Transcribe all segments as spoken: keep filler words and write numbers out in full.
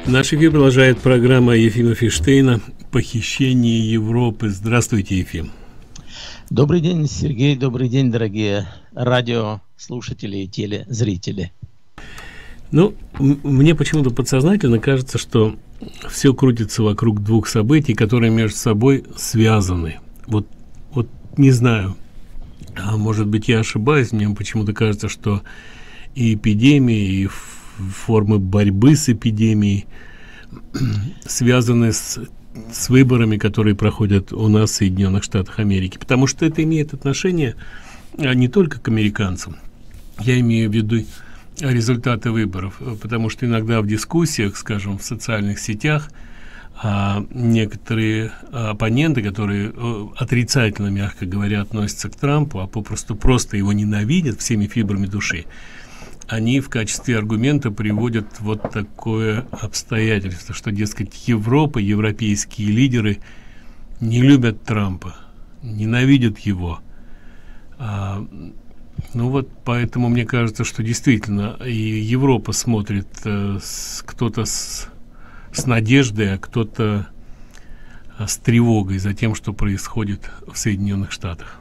Наш эфир продолжает программа Ефима Фиштейна «Похищение Европы». Здравствуйте, Ефим. Добрый день, Сергей. Добрый день, дорогие радиослушатели и телезрители. Ну, мне почему-то подсознательно кажется, что все крутится вокруг двух событий, которые между собой связаны. Вот, вот не знаю, а может быть, я ошибаюсь, мне почему-то кажется, что и эпидемии, и формы борьбы с эпидемией связаны с, с выборами, которые проходят у нас в Соединенных Штатах Америки, потому что это имеет отношение не только к американцам. Я имею в виду результаты выборов, потому что иногда в дискуссиях, скажем, в социальных сетях, а, некоторые оппоненты, которые отрицательно, мягко говоря, относятся к Трампу, а попросту просто его ненавидят всеми фибрами души, они в качестве аргумента приводят вот такое обстоятельство, что, дескать, Европа, европейские лидеры не любят Трампа, ненавидят его. А, ну вот поэтому мне кажется, что действительно и Европа смотрит э, кто-то с, с надеждой, а кто-то а, с тревогой за тем, что происходит в Соединенных Штатах.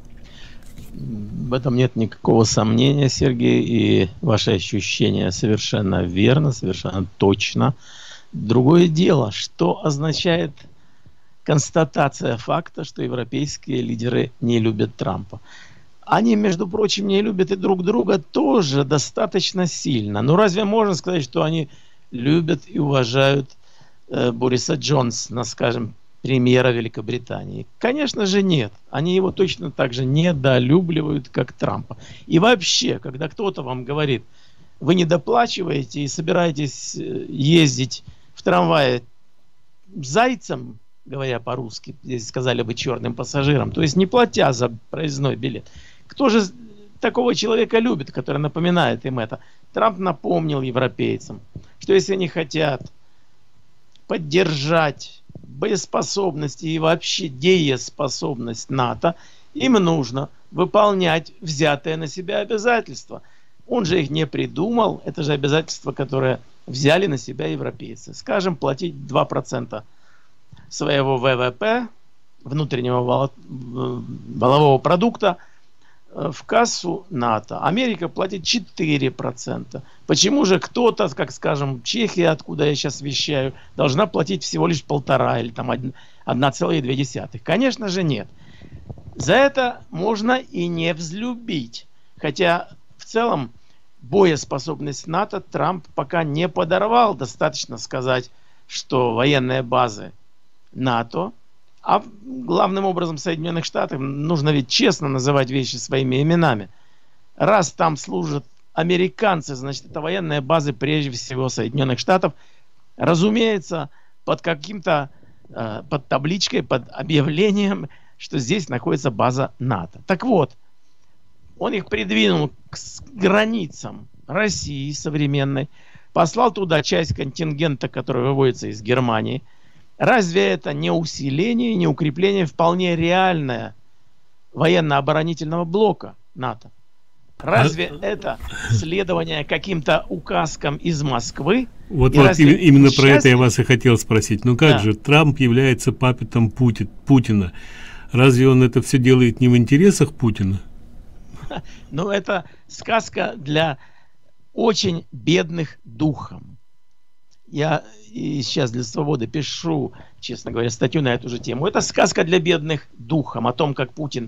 В этом нет никакого сомнения, Сергей, и ваши ощущения совершенно верно, совершенно точно. Другое дело, что означает констатация факта, что европейские лидеры не любят Трампа. Они, между прочим, не любят и друг друга тоже достаточно сильно. Но разве можно сказать, что они любят и уважают э, Бориса Джонсона, скажем, премьера Великобритании? Конечно же нет. Они его точно так же недолюбливают, как Трампа. И вообще, когда кто-то вам говорит, вы недоплачиваете и собираетесь ездить в трамвае зайцем, говоря по-русски, здесь сказали бы черным пассажиром, то есть не платя за проездной билет, кто же такого человека любит, который напоминает им это? Трамп напомнил европейцам, что если они хотят поддержать боеспособность и вообще дееспособность НАТО, им нужно выполнять взятые на себя обязательства. Он же их не придумал, это же обязательства, которые взяли на себя европейцы. Скажем, платить два процента своего ВВП, внутреннего валового продукта, в кассу НАТО. Америка платит четыре процента. Почему же кто-то, как, скажем, Чехия, откуда я сейчас вещаю, должна платить всего лишь полтора или там одна целая две десятых? Конечно же нет. За это можно и не взлюбить. Хотя в целом боеспособность НАТО Трамп пока не подорвал. Достаточно сказать, что военные базы НАТО, а главным образом Соединенных Штатов, нужно ведь честно называть вещи своими именами. Раз там служат американцы, значит, это военные базы прежде всего Соединенных Штатов. Разумеется, под каким-то, э, под табличкой, под объявлением, что здесь находится база НАТО. Так вот, он их придвинул к границам России современной, послал туда часть контингента, который выводится из Германии. Разве это не усиление, не укрепление вполне реальное военно-оборонительного блока НАТО? Разве а... это следование каким-то указкам из Москвы? Вот, вот именно про это я вас и хотел спросить. Ну как да. же, Трамп является паппетом Пути... Путина. Разве он это все делает не в интересах Путина? Ну это сказка для очень бедных духом. Я и сейчас для «Свободы» пишу, честно говоря, статью на эту же тему. Это сказка для бедных духом о том, как Путин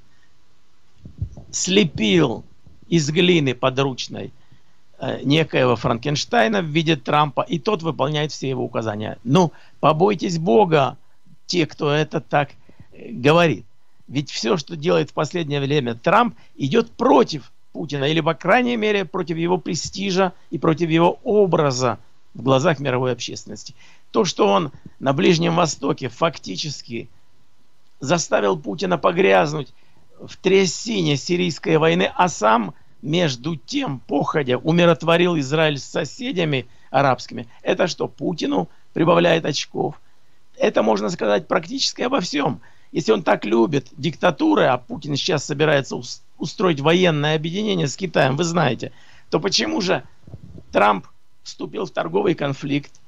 слепил из глины подручной э, некоего Франкенштейна в виде Трампа, и тот выполняет все его указания. Ну, побойтесь Бога, те, кто это так э, говорит. Ведь все, что делает в последнее время Трамп, идет против Путина, или, по крайней мере, против его престижа и против его образа в глазах мировой общественности. То, что он на Ближнем Востоке фактически заставил Путина погрязнуть в трясине сирийской войны, а сам между тем, походя, умиротворил Израиль с соседями арабскими, это что, Путину прибавляет очков? Это можно сказать практически обо всем. Если он так любит диктатуры, а Путин сейчас собирается устроить военное объединение с Китаем, вы знаете, то почему же Трамп вступил в торговый конфликт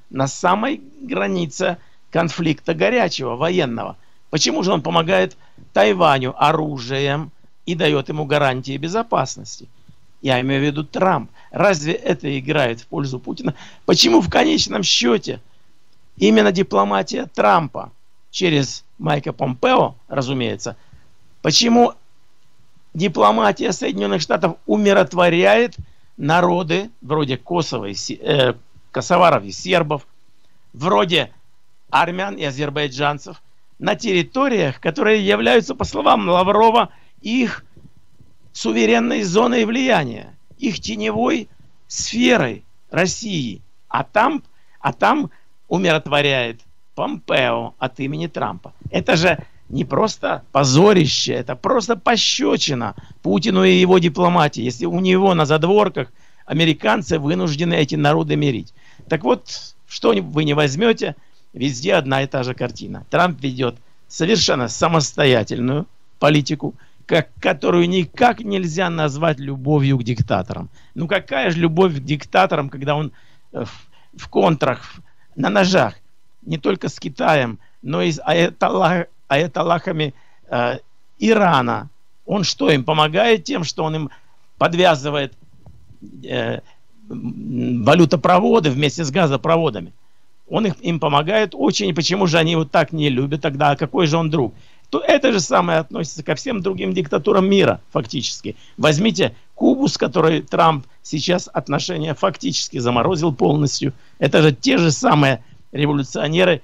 на самой границе конфликта горячего, военного. Почему же он помогает Тайваню оружием и дает ему гарантии безопасности? Я имею в виду Трамп. Разве это играет в пользу Путина? Почему в конечном счете именно дипломатия Трампа через Майка Помпео, разумеется, почему дипломатия Соединенных Штатов умиротворяет народы вроде Косово и, э, косоваров и сербов, вроде армян и азербайджанцев на территориях, которые являются, по словам Лаврова, их суверенной зоной влияния, их теневой сферой России. А там, а там умиротворяет Помпео от имени Трампа. Это же не просто позорище, это просто пощечина Путину и его дипломатии, если у него на задворках американцы вынуждены эти народы мирить. Так вот, что вы не возьмете, везде одна и та же картина. Трамп ведет совершенно самостоятельную политику, как, которую никак нельзя назвать любовью к диктаторам. Ну какая же любовь к диктаторам, когда он в, в контрах, на ножах, не только с Китаем, но и с аятоллах, аятоллахами э, Ирана. Он что, им помогает тем, что он им подвязывает э, валютопроводы вместе с газопроводами? Он их, им помогает очень. Почему же они его так не любят тогда? А какой же он друг? То это же самое относится ко всем другим диктатурам мира, фактически. Возьмите Кубу, с которой Трамп сейчас отношения фактически заморозил полностью. Это же те же самые революционеры,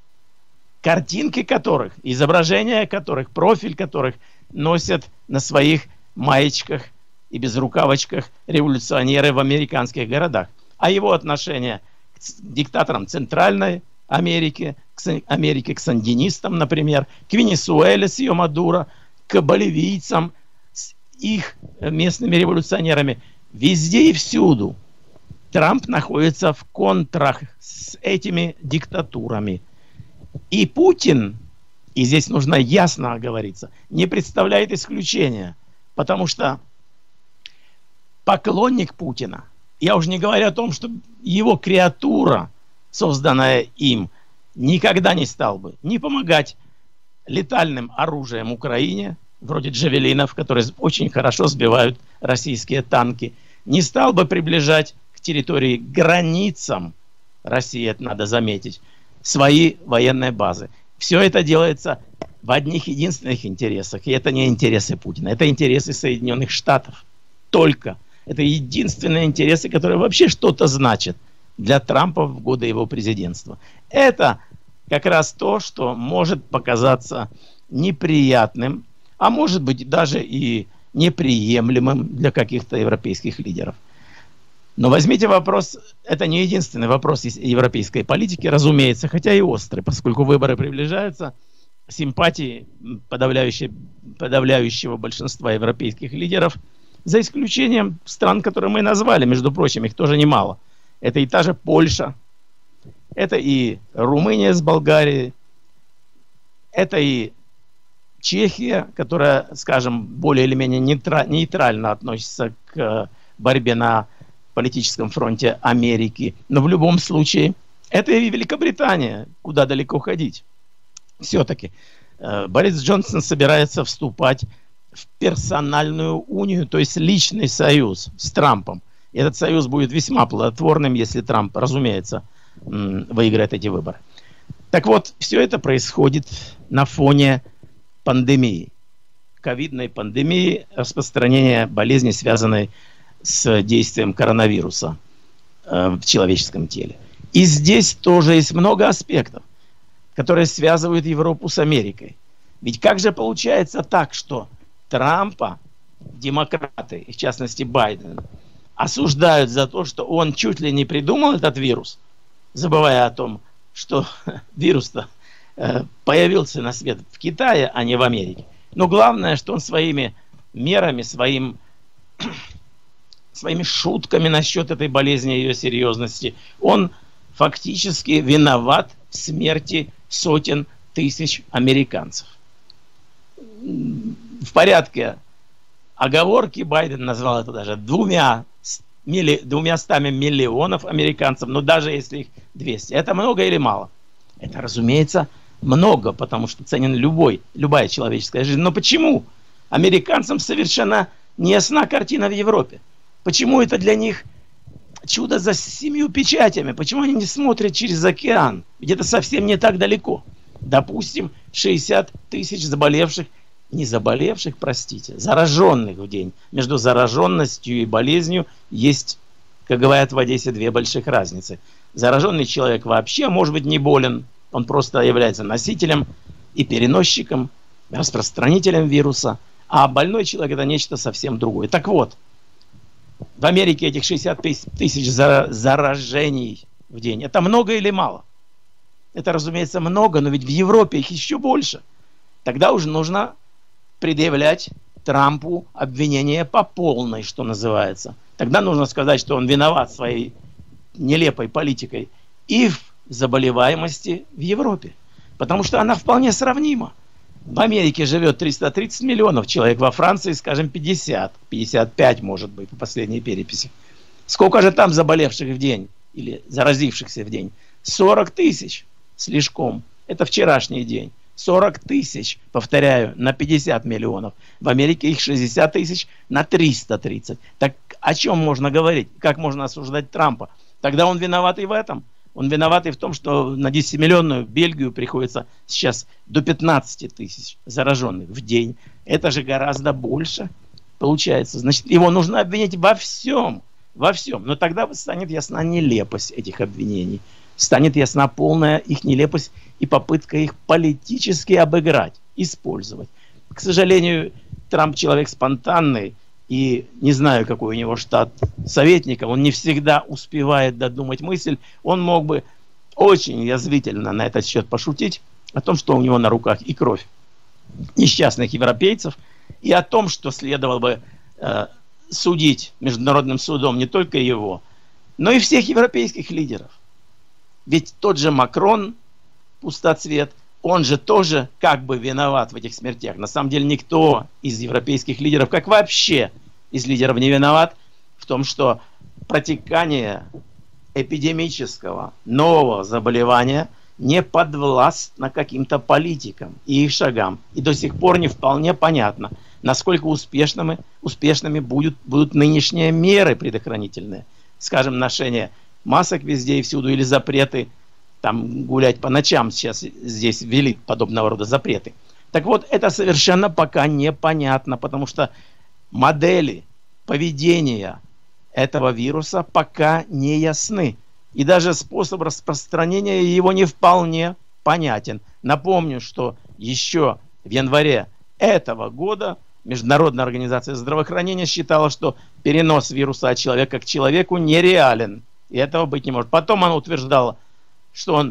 картинки которых, изображения которых, профиль которых носят на своих маечках и безрукавочках революционеры в американских городах. А его отношение к диктаторам Центральной Америки, к Америке, к сандинистам, например, к Венесуэле с ее Мадуро, к боливийцам с их местными революционерами. Везде и всюду Трамп находится в контрах с этими диктатурами. И Путин, и здесь нужно ясно оговориться, не представляет исключения, потому что поклонник Путина, я уже не говорю о том, что его креатура, созданная им, никогда не стал бы не помогать летальным оружием Украине, вроде джавелинов, которые очень хорошо сбивают российские танки, не стал бы приближать к территории, к границам России, это надо заметить, свои военные базы. Все это делается в одних единственных интересах, и это не интересы Путина, это интересы Соединенных Штатов. Только. Это единственные интересы, которые вообще что-то значат для Трампа в годы его президентства. Это как раз то, что может показаться неприятным, а может быть даже и неприемлемым для каких-то европейских лидеров. Но возьмите вопрос, это не единственный вопрос европейской политики, разумеется, хотя и острый, поскольку выборы приближаются, симпатии подавляющего, подавляющего большинства европейских лидеров, за исключением стран, которые мы назвали, между прочим, их тоже немало. Это и та же Польша, это и Румыния с Болгарией, это и Чехия, которая, скажем, более или менее нейтрально относится к борьбе на политическом фронте Америки. Но в любом случае, это и Великобритания, куда далеко ходить. Все-таки Борис Джонсон собирается вступать в персональную унию, то есть личный союз с Трампом. И этот союз будет весьма плодотворным, если Трамп, разумеется, выиграет эти выборы. Так вот, все это происходит на фоне пандемии, ковидной пандемии, распространения болезни, связанной с действием коронавируса э, в человеческом теле. И здесь тоже есть много аспектов, которые связывают Европу с Америкой. Ведь как же получается так, что Трампа демократы, и в частности Байден, осуждают за то, что он чуть ли не придумал этот вирус, забывая о том, что вирус-то э, появился на свет в Китае, а не в Америке. Но главное, что он своими мерами, своим, своими шутками насчет этой болезни и ее серьезности, он фактически виноват в смерти сотен тысяч американцев. В порядке оговорки Байден назвал это даже двумя милли... двумястами миллионов американцев, но даже если их двести, это много или мало? Это, разумеется, много, потому что ценен любой, любая человеческая жизнь. Но почему американцам совершенно не ясна картина в Европе? Почему это для них чудо за семью печатями? Почему они не смотрят через океан? Ведь это совсем не так далеко. Допустим, шестьдесят тысяч заболевших, не заболевших, простите, зараженных в день. Между зараженностью и болезнью есть, как говорят в Одессе, две больших разницы. Зараженный человек вообще может быть не болен, он просто является носителем и переносчиком, распространителем вируса, а больной человек это нечто совсем другое. Так вот, в Америке этих шестьдесят тысяч заражений в день, это много или мало? Это, разумеется, много, но ведь в Европе их еще больше. Тогда уже нужно предъявлять Трампу обвинение по полной, что называется. Тогда нужно сказать, что он виноват своей нелепой политикой и в заболеваемости в Европе. Потому что она вполне сравнима. В Америке живет триста тридцать миллионов человек, во Франции, скажем, пятьдесят, пятьдесят пять, может быть, по последней переписи. Сколько же там заболевших в день или заразившихся в день? сорок тысяч слишком. Это вчерашний день. сорок тысяч, повторяю, на пятьдесят миллионов. В Америке их шестьдесят тысяч на триста тридцать. Так о чем можно говорить? Как можно осуждать Трампа? Тогда он виноват и в этом. Он виноват и в том, что на десятимиллионную Бельгию приходится сейчас до пятнадцати тысяч зараженных в день. Это же гораздо больше получается. Значит, его нужно обвинить во всем. Во всем. Но тогда станет ясна нелепость этих обвинений. Станет ясна полная их нелепость и попытка их политически обыграть, использовать. К сожалению, Трамп человек спонтанный, и не знаю, какой у него штат советников, он не всегда успевает додумать мысль. Он мог бы очень язвительно на этот счет пошутить о том, что у него на руках и кровь несчастных европейцев, и о том, что следовало бы э, судить международным судом не только его, но и всех европейских лидеров. Ведь тот же Макрон, пустоцвет, он же тоже как бы виноват в этих смертях. На самом деле никто из европейских лидеров, как вообще из лидеров, не виноват в том, что протекание эпидемического нового заболевания не подвластно каким-то политикам и их шагам. И до сих пор не вполне понятно, насколько успешными, успешными будут, будут нынешние меры предохранительные. Скажем, ношение масок везде и всюду или запреты там гулять по ночам, сейчас здесь ввели подобного рода запреты. Так вот, это совершенно пока непонятно, потому что модели поведения этого вируса пока не ясны. И даже способ распространения его не вполне понятен. Напомню, что еще в январе этого года Международная организация здравоохранения считала, что перенос вируса от человека к человеку нереален. И этого быть не может. Потом она утверждала, что он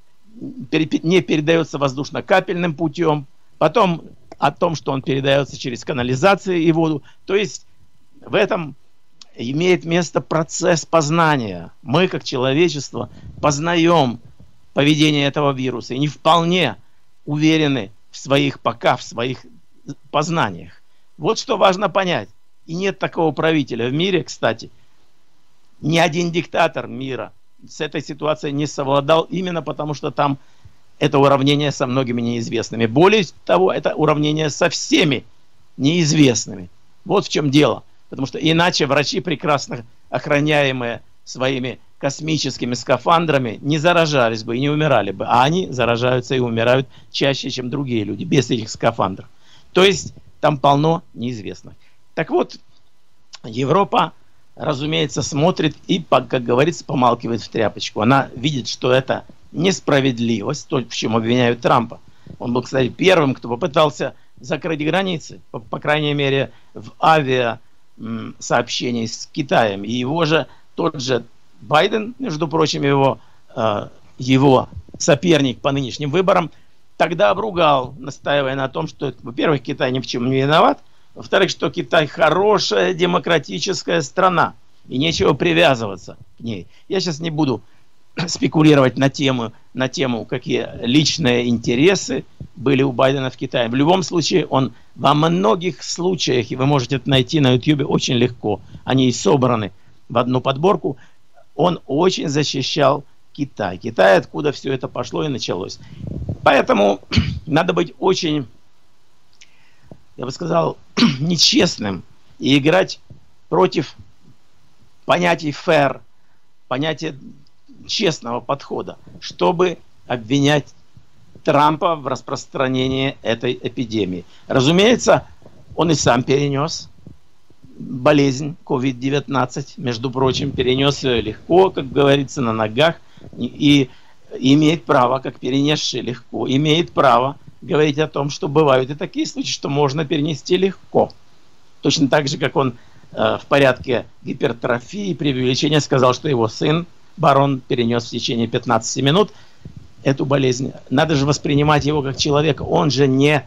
не передается воздушно-капельным путем, потом о том, что он передается через канализацию и воду. То есть в этом имеет место процесс познания. Мы, как человечество, познаем поведение этого вируса и не вполне уверены в своих, пока в своих познаниях. Вот что важно понять. И нет такого правителя в мире, кстати. Ни один диктатор мира с этой ситуацией не совладал, именно потому что там это уравнение со многими неизвестными. Более того, это уравнение со всеми неизвестными. Вот в чем дело. Потому что иначе врачи, прекрасно охраняемые своими космическими скафандрами, не заражались бы и не умирали бы. А они заражаются и умирают чаще, чем другие люди, без этих скафандров. То есть там полно неизвестных. Так вот, Европа, разумеется, смотрит и, как говорится, помалкивает в тряпочку. Она видит, что это несправедливость, то, в чем обвиняют Трампа. Он был, кстати, первым, кто попытался закрыть границы, по, по крайней мере, в авиасообщении с Китаем. И его же, тот же Байден, между прочим, его, э, его соперник по нынешним выборам, тогда обругал, настаивая на том, что, во-первых, Китай ни в чем не виноват, во-вторых, что Китай хорошая демократическая страна, и нечего привязываться к ней. Я сейчас не буду спекулировать на тему, на тему, какие личные интересы были у Байдена в Китае. В любом случае, он во многих случаях, и вы можете это найти на ютубе очень легко, они и собраны, в одну подборку, он очень защищал Китай. Китай, откуда все это пошло и началось. Поэтому надо быть очень, я бы сказал, нечестным и играть против понятий fair, понятия честного подхода, чтобы обвинять Трампа в распространении этой эпидемии. Разумеется, он и сам перенес болезнь ковид девятнадцать, между прочим, перенес ее легко, как говорится, на ногах, и, и имеет право, как перенесший легко, имеет право говорить о том, что бывают и такие случаи, что можно перенести легко. Точно так же, как он э, в порядке гипертрофии, преувеличения сказал, что его сын, барон, перенес в течение пятнадцати минут эту болезнь. Надо же воспринимать его как человека. Он же не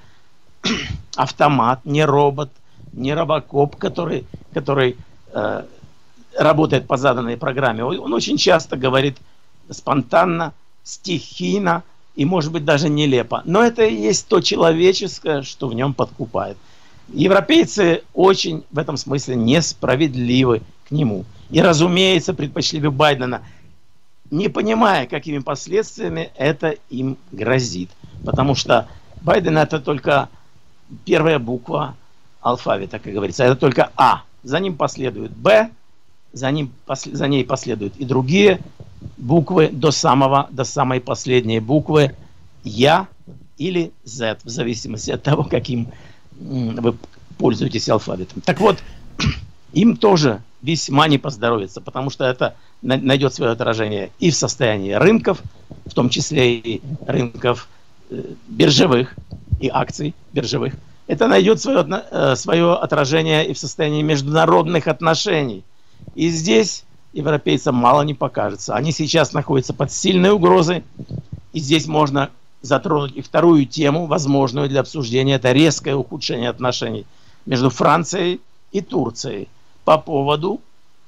автомат, не робот, не робокоп, который, который э, работает по заданной программе. Он очень часто говорит спонтанно, стихийно и, может быть, даже нелепо. Но это и есть то человеческое, что в нем подкупает. Европейцы очень в этом смысле несправедливы к нему. И, разумеется, предпочли бы Байдена, не понимая, какими последствиями это им грозит. Потому что Байден — это только первая буква алфавита, как говорится. Это только А. За ним последует Б, за, ним, за ней последуют и другие буквы до, самого, до самой последней буквы Я или Z, в зависимости от того, каким вы пользуетесь алфавитом. Так вот, им тоже весьма не поздоровится, потому что это найдет свое отражение и в состоянии рынков, в том числе и рынков э, биржевых и акций биржевых. Это найдет свое, э, свое отражение и в состоянии международных отношений. И здесь европейцам мало не покажется. Они сейчас находятся под сильной угрозой, и здесь можно затронуть и вторую тему, возможную для обсуждения. Это резкое ухудшение отношений между Францией и Турцией по поводу,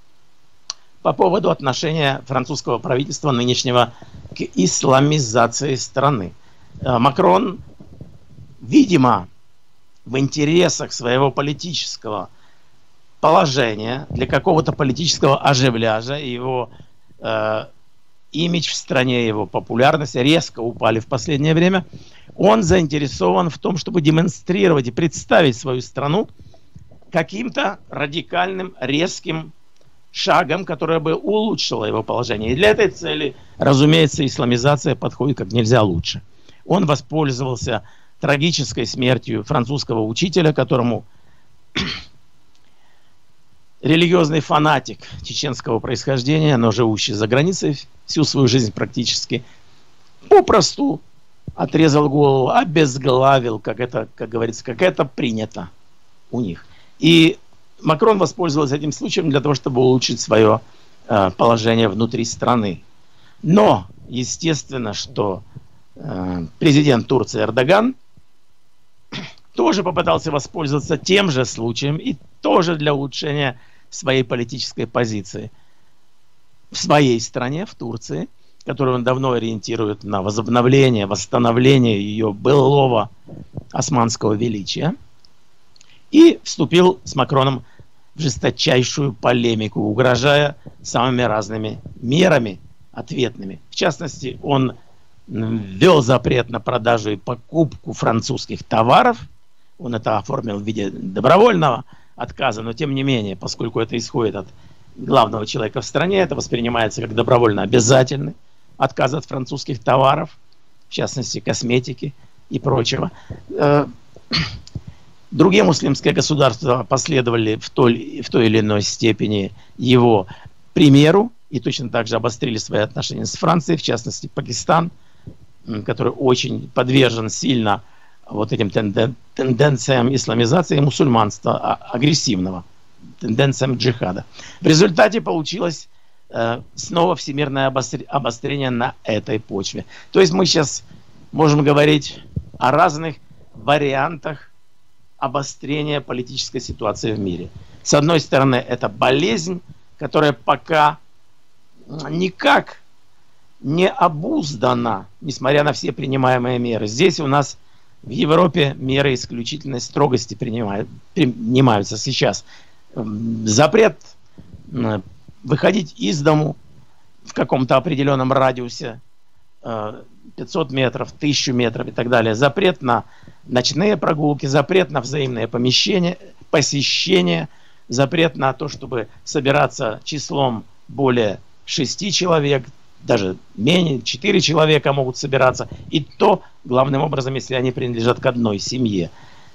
по поводу отношения французского правительства нынешнего к исламизации страны. Макрон, видимо, в интересах своего политического положения, для какого-то политического оживляжа, его э, имидж в стране, его популярность резко упали в последнее время, он заинтересован в том, чтобы демонстрировать и представить свою страну каким-то радикальным, резким шагом, которое бы улучшило его положение. И для этой цели, разумеется, исламизация подходит как нельзя лучше. Он воспользовался трагической смертью французского учителя, которому религиозный фанатик чеченского происхождения, но живущий за границей всю свою жизнь практически, попросту отрезал голову, обезглавил, как это, как говорится, как это принято у них. И Макрон воспользовался этим случаем для того, чтобы улучшить свое э, положение внутри страны. Но, естественно, что э, президент Турции Эрдоган тоже попытался воспользоваться тем же случаем и тоже для улучшения своей политической позиции в своей стране, в Турции, которую он давно ориентирует на возобновление, восстановление ее былого османского величия. И вступил с Макроном в жесточайшую полемику, угрожая самыми разными мерами ответными. В частности, он ввел запрет на продажу и покупку французских товаров. Он это оформил в виде добровольного отказа, но тем не менее, поскольку это исходит от главного человека в стране, это воспринимается как добровольно обязательный отказ от французских товаров, в частности, косметики и прочего. Другие муслимские государства последовали в той, в той или иной степени его примеру и точно так же обострили свои отношения с Францией, в частности, Пакистан, который очень подвержен сильно вот этим тенден, тенденциям исламизации и мусульманства агрессивного, тенденциям джихада. В результате получилось э, снова всемирное обостр, обострение на этой почве. То есть мы сейчас можем говорить о разных вариантах обострения политической ситуации в мире. С одной стороны, это болезнь, которая пока никак не обуздана, несмотря на все принимаемые меры. Здесь у нас в Европе меры исключительной строгости принимают, принимаются сейчас. Запрет выходить из дому в каком-то определенном радиусе, пятьсот метров, тысячу метров и так далее. Запрет на ночные прогулки, запрет на взаимные помещения, посещения, запрет на то, чтобы собираться числом более шести человек, даже менее, четыре человека могут собираться. И то, главным образом, если они принадлежат к одной семье.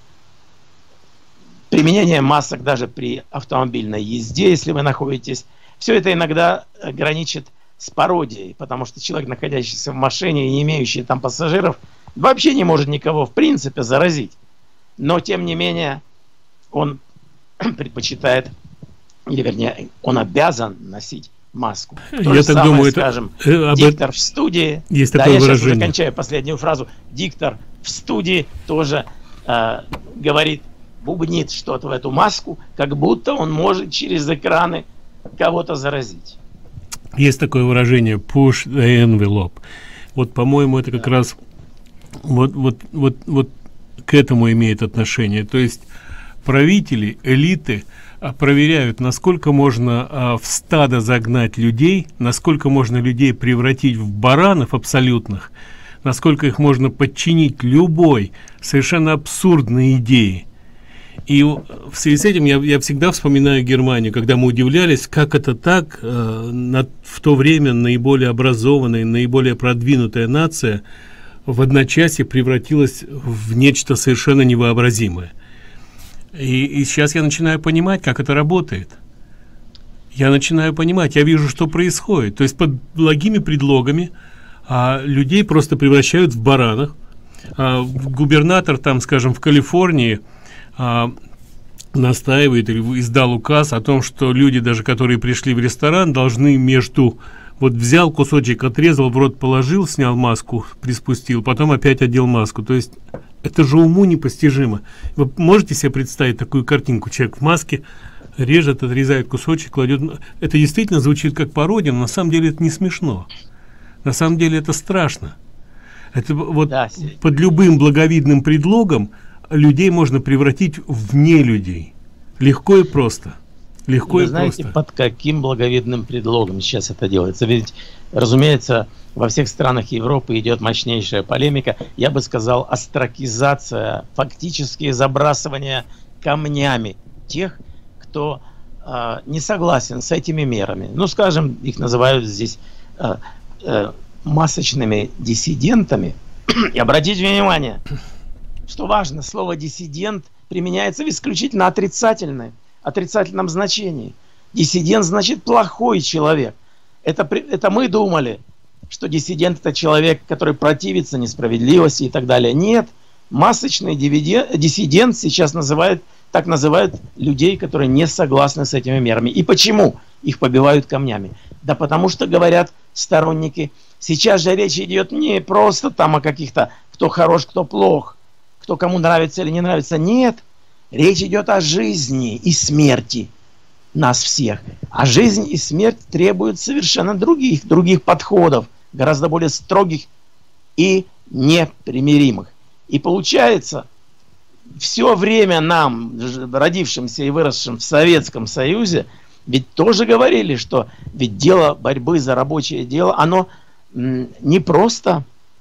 Применение масок даже при автомобильной езде, если вы находитесь. Все это иногда граничит с пародией, потому что человек, находящийся в машине и не имеющий там пассажиров, вообще не может никого в принципе заразить. Но, тем не менее, он предпочитает, или вернее, он обязан носить маску. То я же так самое, думаю, скажем, это, об... диктор в студии. Есть да, такое я выражение. сейчас уже кончаю последнюю фразу. Диктор в студии тоже э, говорит, бубнит что-то в эту маску, как будто он может через экраны кого-то заразить. Есть такое выражение push the envelope. Вот, по-моему, это как да. раз вот, вот, вот, вот к этому имеет отношение. То есть правители, элиты а, проверяют, насколько можно а, в стадо загнать людей, насколько можно людей превратить в баранов абсолютных, насколько их можно подчинить любой совершенно абсурдной идее. И в связи с этим я, я всегда вспоминаю Германию, когда мы удивлялись, как это так, э, на, в то время наиболее образованная, наиболее продвинутая нация в одночасье превратилась в нечто совершенно невообразимое. И, и сейчас я начинаю понимать, как это работает. Я начинаю понимать, я вижу, что происходит. То есть под благими предлогами а, людей просто превращают в баранов. А, губернатор там, скажем, в Калифорнии А, настаивает или издал указ о том, что люди, даже которые пришли в ресторан, должны между вот взял кусочек, отрезал, в рот положил, снял маску, приспустил, потом опять одел маску. То есть это же уму непостижимо. Вы можете себе представить такую картинку? Человек в маске режет, отрезает кусочек, кладет. Это действительно звучит как пародия, но на самом деле это не смешно. На самом деле это страшно. Это вот да, под любым благовидным предлогом людей можно превратить в нелюдей. Легко и просто. Легко Вы и знаете, просто. под каким благовидным предлогом сейчас это делается? Ведь, разумеется, во всех странах Европы идет мощнейшая полемика. Я бы сказал, остракизация, фактически забрасывание камнями тех, кто э, не согласен с этими мерами. Ну, скажем, их называют здесь э, э, масочными диссидентами. И обратите внимание, что важно, слово «диссидент» применяется в исключительно отрицательном, отрицательном значении. Диссидент значит плохой человек. Это, это мы думали, что диссидент – это человек, который противится несправедливости и так далее. Нет, масочный диссидент сейчас называют, так называют людей, которые не согласны с этими мерами. И почему их побивают камнями? Да потому что, говорят сторонники, сейчас же речь идет не просто там о каких-то, кто хорош, кто плох, кто кому нравится или не нравится. Нет, речь идет о жизни и смерти нас всех. А жизнь и смерть требуют совершенно других, других подходов, гораздо более строгих и непримиримых. И получается, все время нам, родившимся и выросшим в Советском Союзе, ведь тоже говорили, что ведь дело борьбы за рабочее дело, оно не просто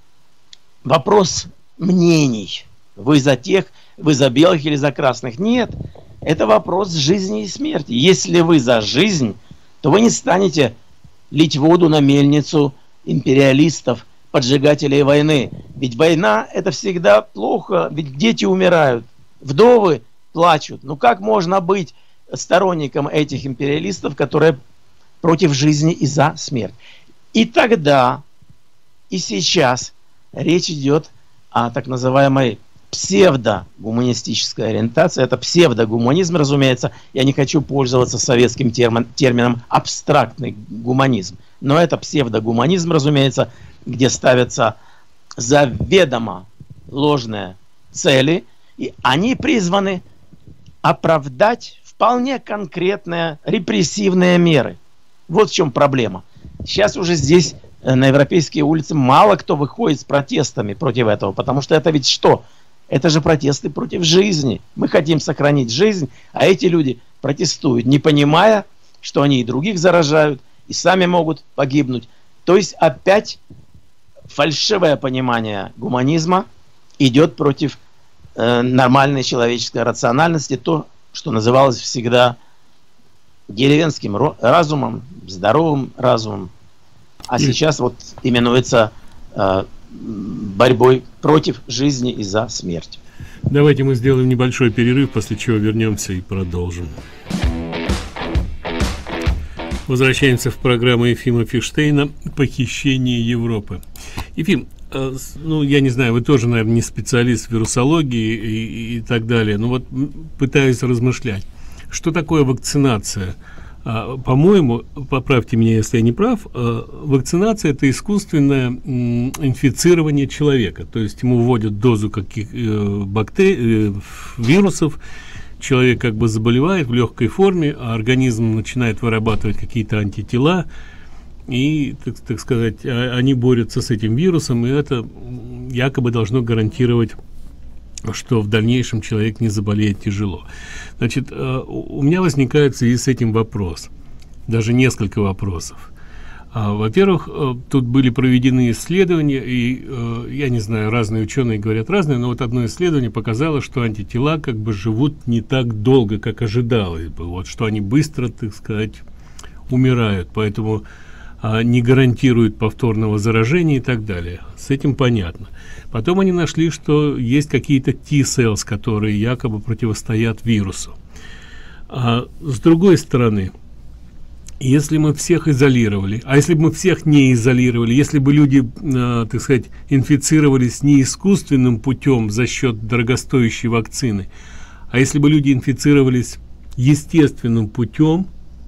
вопрос мнений. Вы за тех, вы за белых или за красных. Нет, это вопрос жизни и смерти. Если вы за жизнь, то вы не станете лить воду на мельницу империалистов, поджигателей войны. Ведь война – это всегда плохо, ведь дети умирают, вдовы плачут. Ну как можно быть сторонником этих империалистов, которые против жизни и за смерть? И тогда, и сейчас речь идет о так называемой псевдогуманистической ориентации. Это псевдогуманизм, разумеется. Я не хочу пользоваться советским термин, термином абстрактный гуманизм. Но это псевдогуманизм, разумеется, где ставятся заведомо ложные цели, и они призваны оправдать вполне конкретные репрессивные меры. Вот в чем проблема. Сейчас уже здесь на европейские улицы мало кто выходит с протестами против этого, потому что это ведь что? Это же протесты против жизни. Мы хотим сохранить жизнь, а эти люди протестуют, не понимая, что они и других заражают, и сами могут погибнуть. То есть опять фальшивое понимание гуманизма идет против э, нормальной человеческой рациональности, то, что называлось всегда деревенским разумом, здоровым разумом, а и... сейчас вот именуется э, борьбой против жизни и за смерть. Давайте мы сделаем небольшой перерыв, после чего вернемся и продолжим. Возвращаемся в программу Ефима Фиштейна «Похищение Европы». Ефим, э, ну, я не знаю, вы тоже, наверное, не специалист в вирусологии и, и так далее, но вот пытаюсь размышлять. Что такое вакцинация? А, по-моему, поправьте меня, если я не прав, а, вакцинация – это искусственное м, инфицирование человека. То есть ему вводят дозу каких э, бактерий, э, вирусов, человек как бы заболевает в легкой форме, а организм начинает вырабатывать какие-то антитела, и, так, так сказать, они борются с этим вирусом, и это якобы должно гарантировать, что в дальнейшем человек не заболеет тяжело. Значит, у меня возникает в связи с этим вопрос, даже несколько вопросов. Во-первых, тут были проведены исследования, и, я не знаю, разные ученые говорят разные, но вот одно исследование показало, что антитела как бы живут не так долго, как ожидалось бы, вот, что они быстро, так сказать, умирают, поэтому а, не гарантируют повторного заражения и так далее. С этим понятно. Потом они нашли, что есть какие-то T-cells, которые якобы противостоят вирусу. А с другой стороны, если мы всех изолировали, а если бы мы всех не изолировали, если бы люди, э, так сказать, инфицировались не искусственным путем за счет дорогостоящей вакцины, а если бы люди инфицировались естественным путем,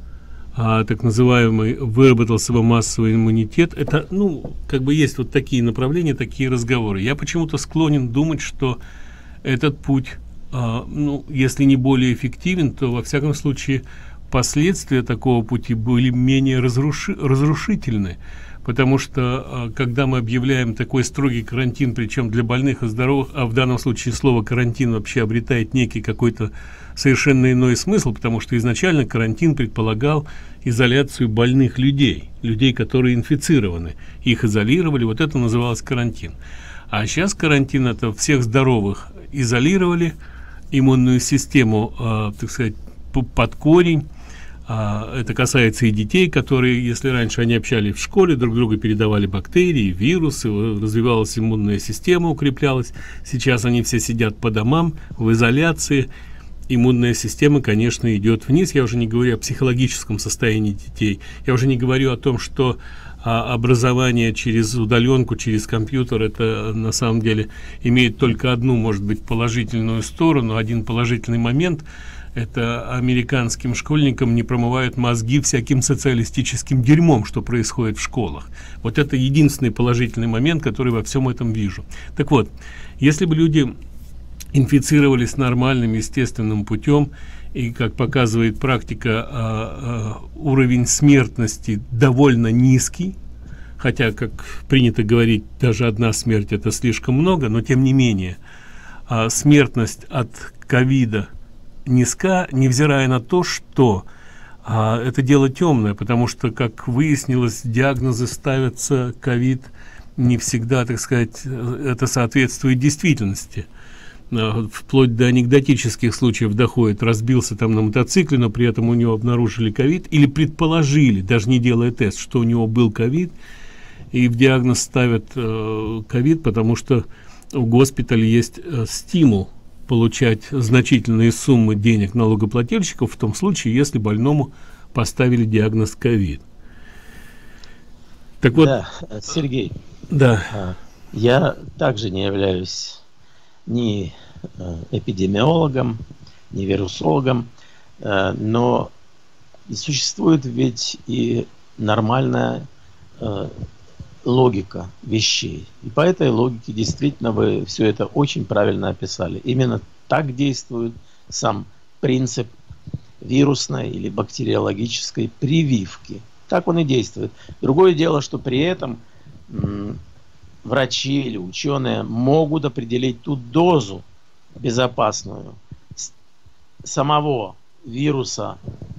а, так называемый выработался бы массовый иммунитет, это, ну, как бы есть вот такие направления, такие разговоры. Я почему-то склонен думать, что этот путь, а, ну, если не более эффективен, то во всяком случае последствия такого пути были менее разруши разрушительны, потому что когда мы объявляем такой строгий карантин, причем для больных и здоровых, а в данном случае слово карантин вообще обретает некий какой-то совершенно иной смысл, потому что изначально карантин предполагал изоляцию больных людей, людей, которые инфицированы, их изолировали, вот это называлось карантин. А сейчас карантин — это всех здоровых изолировали, иммунную систему, э, так сказать, под корень. А, это касается и детей, которые, если раньше они общались в школе, друг друга передавали бактерии, вирусы, развивалась иммунная система, укреплялась. Сейчас они все сидят по домам, в изоляции. Иммунная система, конечно, идет вниз. Я уже не говорю о психологическом состоянии детей. Я уже не говорю о том, что а, образование через удаленку, через компьютер, это на самом деле имеет только одну, может быть, положительную сторону, один положительный момент. Это американским школьникам не промывают мозги всяким социалистическим дерьмом, что происходит в школах. Вот это единственный положительный момент, который во всем этом вижу. Так вот, если бы люди инфицировались нормальным, естественным путем, и, как показывает практика, а, а, уровень смертности довольно низкий, хотя, как принято говорить, даже одна смерть — это слишком много, но тем не менее, а, смертность от ковида низка, невзирая на то, что а, это дело темное, потому что, как выяснилось, диагнозы ставятся ковид не всегда, так сказать, это соответствует действительности. А, вплоть до анекдотических случаев доходит: разбился там на мотоцикле, но при этом у него обнаружили ковид, или предположили, даже не делая тест, что у него был ковид, и в диагноз ставят ковид, э, потому что у госпиталя есть э, стимул получать значительные суммы денег налогоплательщиков в том случае, если больному поставили диагноз ковид. Так вот, да, Сергей, да. Я также не являюсь ни эпидемиологом, ни вирусологом, но существует ведь и нормальная логика вещей. И по этой логике действительно вы все это очень правильно описали. Именно так действует сам принцип вирусной или бактериологической прививки. Так он и действует. Другое дело, что при этом м, врачи или ученые могут определить ту дозу безопасную самого вируса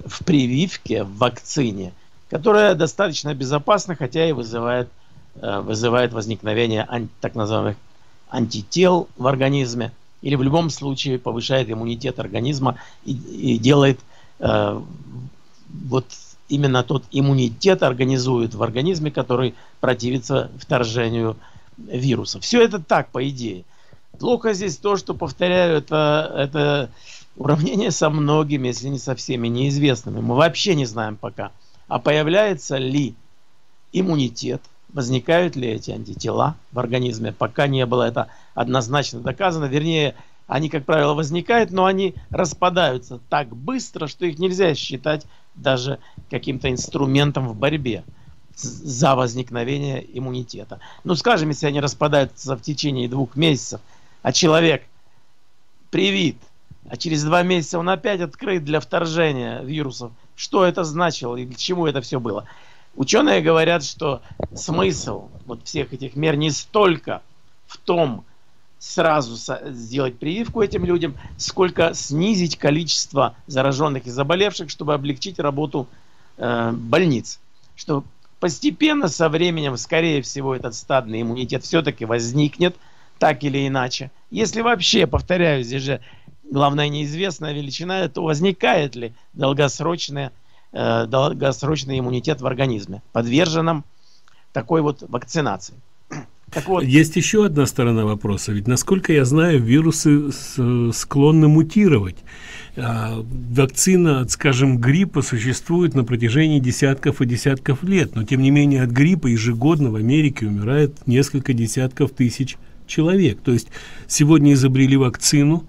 в прививке, в вакцине, которая достаточно безопасна, хотя и вызывает, вызывает возникновение ан, так называемых антител в организме, или в любом случае повышает иммунитет организма и, и делает э, вот именно тот иммунитет организует в организме, который противится вторжению вируса. Все это так, по идее. Плохо здесь то, что, повторяю, это, это уравнение со многими, если не со всеми, неизвестными. Мы вообще не знаем пока, а появляется ли иммунитет, возникают ли эти антитела в организме. Пока не было это однозначно доказано. Вернее, они, как правило, возникают, но они распадаются так быстро, что их нельзя считать даже каким-то инструментом в борьбе за возникновение иммунитета. Ну, скажем, если они распадаются в течение двух месяцев, а человек привит, а через два месяца он опять открыт для вторжения вирусов, что это значило и к чему это все было? Ученые говорят, что смысл вот всех этих мер не столько в том, сразу сделать прививку этим людям, сколько снизить количество зараженных и заболевших, чтобы облегчить работу э, больниц. Что постепенно, со временем, скорее всего, этот стадный иммунитет все-таки возникнет, так или иначе. Если вообще, повторяю, здесь же главная неизвестная величина, то возникает ли долгосрочный, э, долгосрочный иммунитет в организме, подверженном такой вот вакцинации. Так вот. Есть еще одна сторона вопроса. Ведь, насколько я знаю, вирусы склонны мутировать. А, вакцина от, скажем, гриппа существует на протяжении десятков и десятков лет. Но, тем не менее, от гриппа ежегодно в Америке умирает несколько десятков тысяч человек. То есть сегодня изобрели вакцину,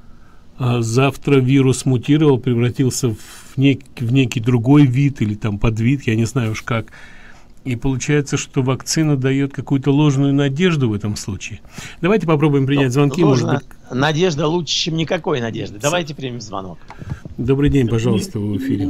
а завтра вирус мутировал, превратился в, нек в некий другой вид или там подвид, я не знаю уж как. И получается, что вакцина дает какую-то ложную надежду в этом случае. Давайте попробуем принять звонки. Ложная может быть... надежда лучше, чем никакой надежды. Давайте примем звонок. Добрый день, пожалуйста, вы в эфире.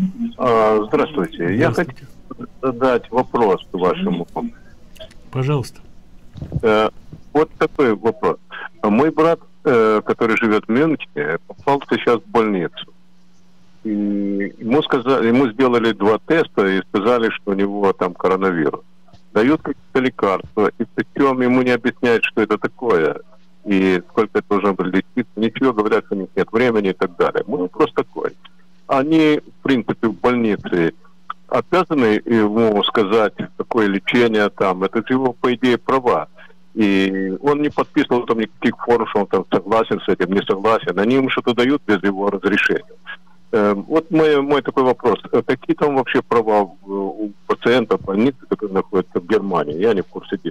А, здравствуйте. Здравствуйте. Я хотел задать вопрос вашему. Пожалуйста. Э, вот такой вопрос. Мой брат, э, который живет в Мюнхене, попал сейчас в больницу. И ему сказали, ему сделали два теста и сказали, что у него там коронавирус. Дают какие-то лекарства, и причем ему не объясняют, что это такое, и сколько это должно быть лечиться. Ничего, говорят, что у них нет времени и так далее. Мой вопрос такой. Они, в принципе, в больнице обязаны ему сказать, какое лечение там, это же его, по идее, права. И он не подписывал там никаких форм, что он там согласен с этим, не согласен. Они ему что-то дают без его разрешения. Вот мой, мой такой вопрос. Какие там вообще права у пациентов больницы, которые находятся в Германии? Я не в курсе дела.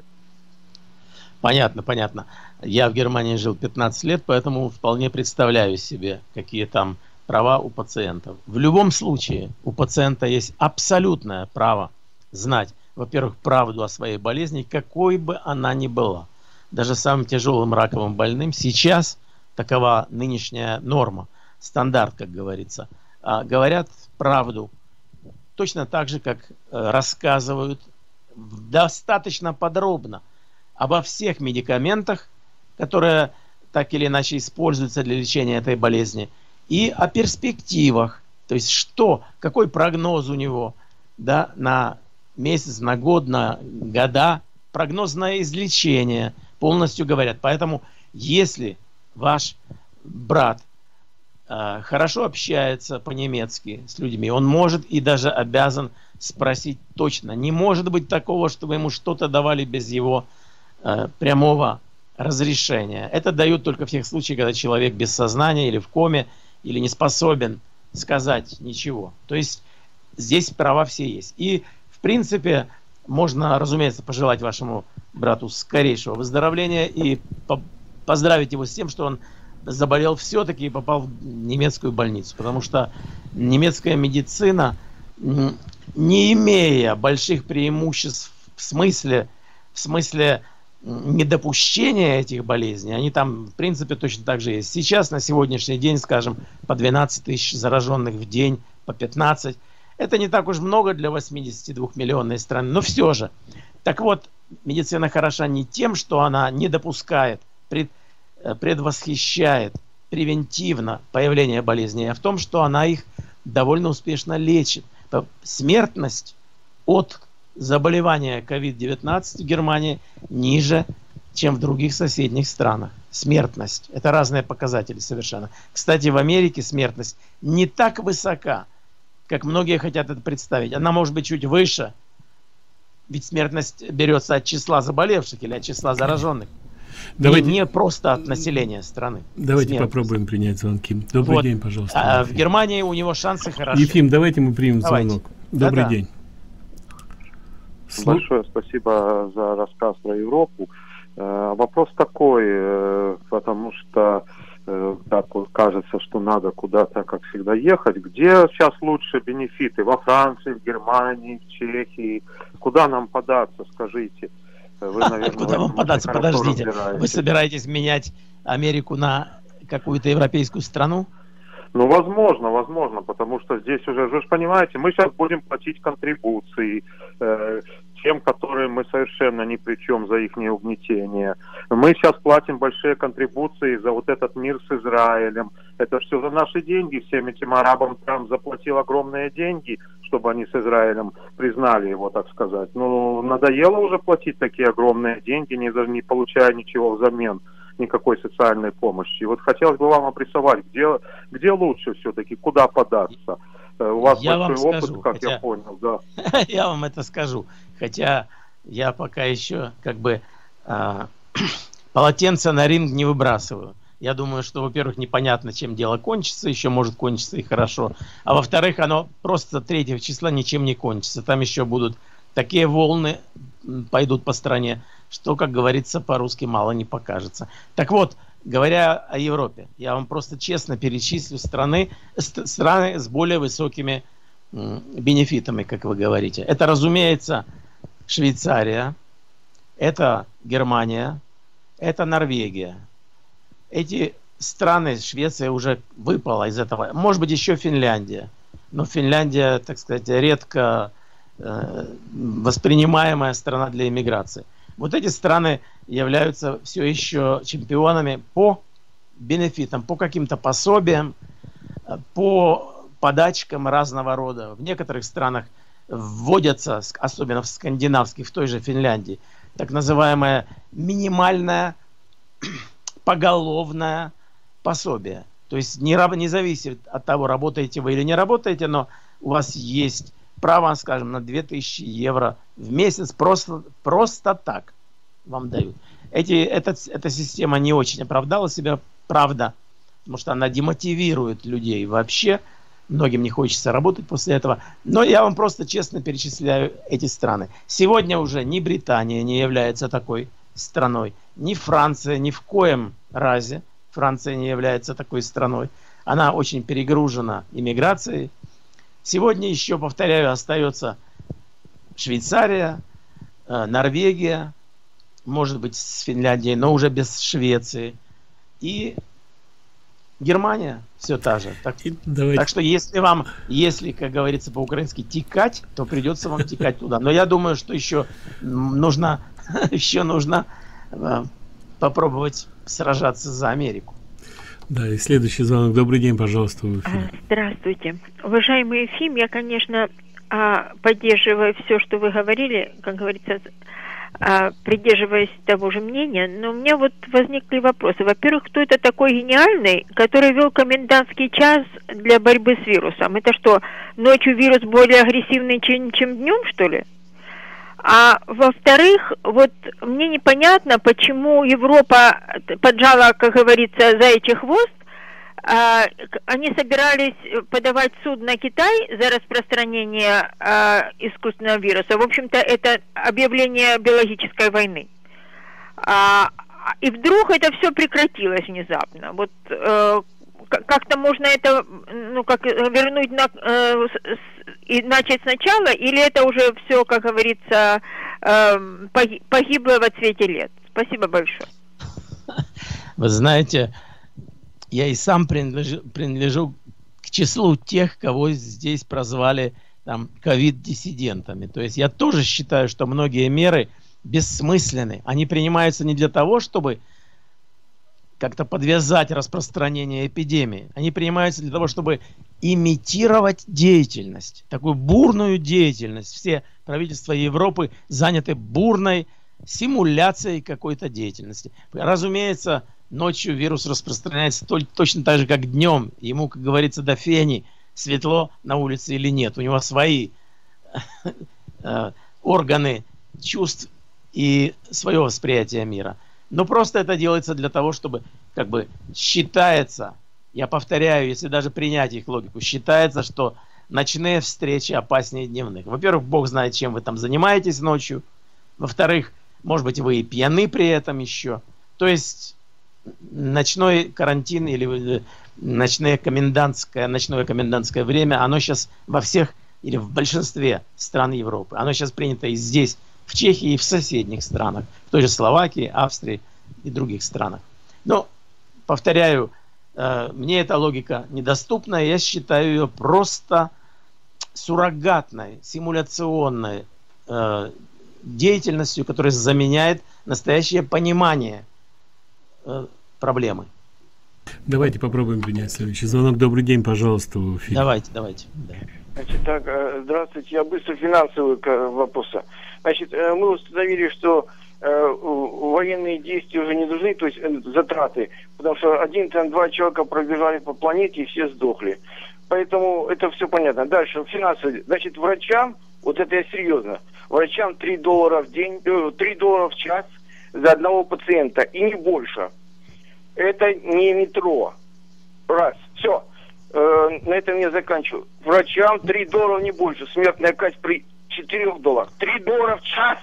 Понятно, понятно. Я в Германии жил пятнадцать лет, поэтому вполне представляю себе, какие там права у пациентов. В любом случае, у пациента есть абсолютное право знать, во-первых, правду о своей болезни, какой бы она ни была. Даже самым тяжелым раковым больным сейчас такова нынешняя норма. Стандарт, как говорится, а, говорят правду точно так же, как э, рассказывают достаточно подробно обо всех медикаментах, которые так или иначе используются для лечения этой болезни, и о перспективах, то есть что, какой прогноз у него, да, на месяц, на год, на года, прогноз на излечение полностью говорят. Поэтому если ваш брат хорошо общается по-немецки с людьми, он может и даже обязан спросить точно. Не может быть такого, чтобы ему что-то давали без его э, прямого разрешения. Это дают только в тех случаях, когда человек без сознания или в коме, или не способен сказать ничего. То есть здесь права все есть. И в принципе можно, разумеется, пожелать вашему брату скорейшего выздоровления и по поздравить его с тем, что он заболел все-таки и попал в немецкую больницу. Потому что немецкая медицина, не имея больших преимуществ в смысле, в смысле недопущения этих болезней, они там, в принципе, точно так же есть. Сейчас, на сегодняшний день, скажем, по двенадцать тысяч зараженных в день, по пятнадцать. Это не так уж много для восьмидесятидвухмиллионной страны, но все же. Так вот, медицина хороша не тем, что она не допускает, пред, предвосхищает превентивно появление болезней, а в том, что она их довольно успешно лечит. Смертность от заболевания ковид девятнадцать в Германии ниже, чем в других соседних странах. Смертность. Это разные показатели совершенно. Кстати, в Америке смертность не так высока, как многие хотят это представить. Она может быть чуть выше, ведь смертность берется от числа заболевших или от числа зараженных. Давайте, не, не просто от населения страны. Давайте смертность. Попробуем принять звонки. Добрый вот. день, пожалуйста. А, в Германии у него шансы хорошие. Ефим, давайте мы примем давайте. звонок. Добрый Да-да. день. Большое спасибо за рассказ про Европу. Э, вопрос такой, э, потому что э, так вот кажется, что надо куда-то, как всегда, ехать. Где сейчас лучше бенефиты? Во Франции, в Германии, в Чехии? Куда нам податься, скажите? Вы, наверное, куда вам податься? Подождите. Вы собираетесь менять Америку на какую-то европейскую страну? Ну, возможно, возможно, потому что здесь уже, вы же понимаете, мы сейчас будем платить контрибуции э, тем, которые мы совершенно ни при чем за их угнетение. Мы сейчас платим большие контрибуции за вот этот мир с Израилем. Это все за наши деньги. Всем этим арабам Трамп заплатил огромные деньги, чтобы они с Израилем признали его, так сказать. Ну, надоело уже платить такие огромные деньги, не, не получая ничего взамен, никакой социальной помощи. И вот хотелось бы вам обрисовать, где, где лучше все-таки, куда податься. У вас я большой вам опыт, скажу, как хотя... я понял, да. Я вам это скажу. Хотя я пока еще как бы э, полотенце на ринг не выбрасываю. Я думаю, что, во-первых, непонятно, чем дело кончится, еще может кончиться и хорошо. А во-вторых, оно просто третьего числа ничем не кончится. Там еще будут такие волны, пойдут по стране, что, как говорится, по-русски мало не покажется. Так вот, говоря о Европе, я вам просто честно перечислю страны, страны с более высокими бенефитами, как вы говорите. Это, разумеется, Швейцария, это Германия, это Норвегия. Эти страны, Швеция уже выпала из этого. Может быть, еще Финляндия. Но Финляндия, так сказать, редко э, воспринимаемая страна для иммиграции. Вот эти страны являются все еще чемпионами по бенефитам, по каким-то пособиям, по подачкам разного рода. В некоторых странах вводятся, особенно в скандинавских, в той же Финляндии, так называемое минимальное поголовное пособие. То есть не, не зависит от того, работаете вы или не работаете, но у вас есть право, скажем, на две тысячи евро в месяц просто, просто так вам дают. Эти, эта, эта система не очень оправдала себя, правда, потому что она демотивирует людей вообще. Многим не хочется работать после этого. Но я вам просто честно перечисляю эти страны. Сегодня уже ни Британия не является такой страной, ни Франция, ни в коем разе Франция не является такой страной. Она очень перегружена иммиграцией. Сегодня еще, повторяю, остается Швейцария, Норвегия, может быть, с Финляндией, но уже без Швеции. И Германия все та же. Так, так что если вам, если, как говорится по-украински, текать, то придется вам текать туда. Но я думаю, что еще нужно, еще нужно э, попробовать сражаться за Америку. Да, и следующий звонок. Добрый день, пожалуйста. Здравствуйте. Уважаемый Ефим, я, конечно, поддерживаю все, что вы говорили, как говорится, придерживаясь того же мнения, но у меня вот возникли вопросы. Во-первых, кто это такой гениальный, который ввел комендантский час для борьбы с вирусом? Это что, ночью вирус более агрессивный, чем, чем днем, что ли? А во-вторых, вот мне непонятно, почему Европа поджала, как говорится, заячий хвост. А, они собирались подавать в суд на Китай за распространение а, искусственного вируса. В общем-то, это объявление биологической войны. А, и вдруг это все прекратилось внезапно. Вот э, как-то можно это, ну, как вернуть на, э, с, и начать сначала, или это уже все, как говорится, э, погибло во цвете лет? Спасибо большое. Вы знаете, я и сам принадлежу, принадлежу к числу тех, кого здесь прозвали там ковид-диссидентами. То есть я тоже считаю, что многие меры бессмысленны. Они принимаются не для того, чтобы как-то подвязать распространение эпидемии. Они принимаются для того, чтобы имитировать деятельность, такую бурную деятельность. Все правительства Европы заняты бурной симуляцией какой-то деятельности. Разумеется, ночью вирус распространяется точно так же, как днем. Ему, как говорится, до фени, светло на улице или нет. У него свои органы чувств и свое восприятие мира. Но просто это делается для того, чтобы, как бы, считается, я повторяю, если даже принять их логику, считается, что ночные встречи опаснее дневных. Во-первых, Бог знает, чем вы там занимаетесь ночью. Во-вторых, может быть, вы и пьяны при этом еще. То есть ночной карантин или ночное комендантское, ночное комендантское время, оно сейчас во всех или в большинстве стран Европы. Оно сейчас принято и здесь, в Чехии, и в соседних странах, в той же Словакии, Австрии и других странах. Но, повторяю, э, мне эта логика недоступна, я считаю ее просто суррогатной, симуляционной э, деятельностью, которая заменяет настоящее понимание э, проблемы. Давайте попробуем принять следующий звонок. Добрый день, пожалуйста, в эфире. Давайте, давайте. Да. Значит, так, здравствуйте. Я быстро финансовый вопрос. Значит, мы установили, что военные действия уже не нужны, то есть затраты, потому что один, там, два человека пробежали по планете и все сдохли. Поэтому это все понятно. Дальше, финансовые. Значит, врачам, вот это я серьезно, врачам три доллара в день, три доллара в час за одного пациента и не больше. Это не метро. Раз. Все. Э, на этом я заканчиваю. Врачам три доллара не больше. Смертная казнь при четырёх долларах. три доллара в час.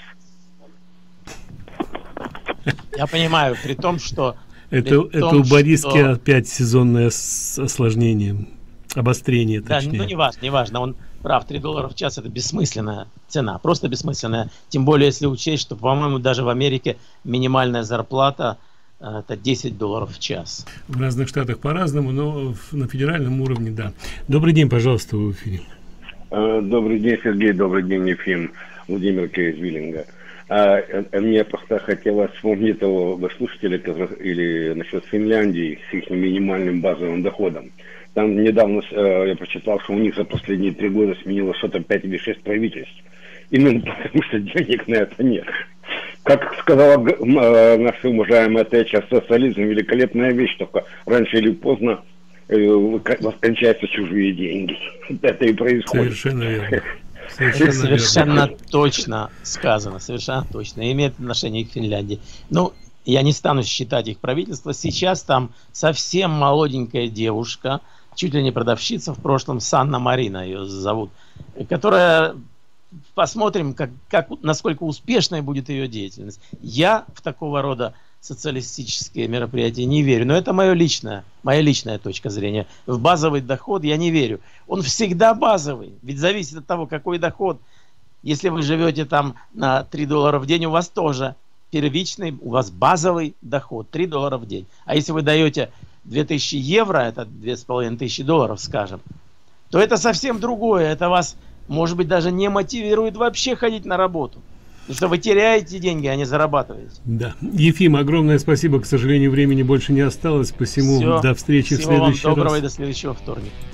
Я понимаю, при том, что... Это, при это том, у Бориски что... опять сезонное осложнение, обострение, точнее. Да, ну не важно, не важно. Он прав, три доллара в час — это бессмысленная цена, просто бессмысленная. Тем более, если учесть, что, по-моему, даже в Америке минимальная зарплата — это десять долларов в час. В разных штатах по-разному, но на федеральном уровне, да. Добрый день, пожалуйста, в эфире. Добрый день, Сергей, добрый день, Ефим, Владимир из Виллинга. А, мне просто хотелось вспомнить того слушателя или насчет Финляндии с их минимальным базовым доходом. Там недавно э, я прочитал, что у них за последние три года сменилось что-то пять или шесть правительств. Именно потому, что денег на это нет. Как сказала э, наша уважаемая Тэтчер, социализм — великолепная вещь, только раньше или поздно э, кончаются чужие деньги. Это и происходит. Совершенно верно. Совершенно, это совершенно точно сказано, совершенно точно. И имеет отношение к Финляндии. Ну, я не стану считать их правительство. Сейчас там совсем молоденькая девушка, чуть ли не продавщица в прошлом, Санна Марина ее зовут, которая... Посмотрим, как, как, насколько успешной будет ее деятельность. Я в такого рода социалистические мероприятия не верю. Но это мое личное, моя личная точка зрения. В базовый доход я не верю. Он всегда базовый. Ведь зависит от того, какой доход. Если вы живете там на три доллара в день, у вас тоже первичный, у вас базовый доход три доллара в день. А если вы даете две тысячи евро, это две с половиной тысячи долларов, скажем, то это совсем другое. Это вас, может быть, даже не мотивирует вообще ходить на работу. Потому что вы теряете деньги, а не зарабатываете. Да. Ефим, огромное спасибо. К сожалению, времени больше не осталось. Посему Все. до встречи Всего в следующий вам доброго раз. И до следующего вторника.